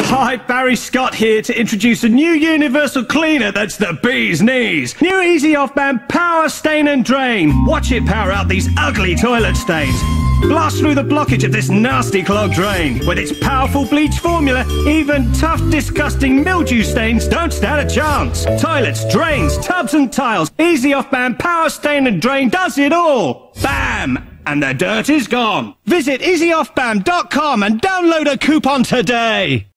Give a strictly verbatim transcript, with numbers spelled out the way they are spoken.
Hi, Barry Scott here to introduce a new universal cleaner that's the bee's knees. New Easy Off Man Power Stain and Drain. Watch it power out these ugly toilet stains. Blast through the blockage of this nasty clogged drain. With its powerful bleach formula, even tough, disgusting mildew stains don't stand a chance. Toilets, drains, tubs and tiles. Easy Off Man Power Stain and Drain does it all. Bam! And the dirt is gone. Visit easy off bam dot com and download a coupon today.